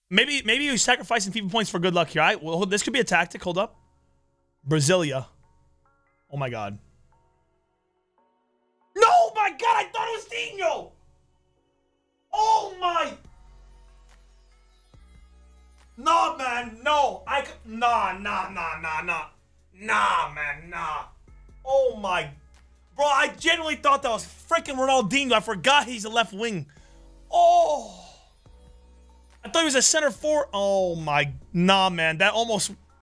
Maybe he's sacrificing FIFA points for good luck here. All right, well, this could be a tactic. Hold up. Brasilia. Oh, my God. No, my God. I thought it was Dino. Oh, my. No, man. No. Nah, man. Nah. Oh, my. Bro, I genuinely thought that was freaking Ronaldinho. I forgot he's a left wing. Oh. I thought he was a center forward. Oh, my. Nah, man. That almost...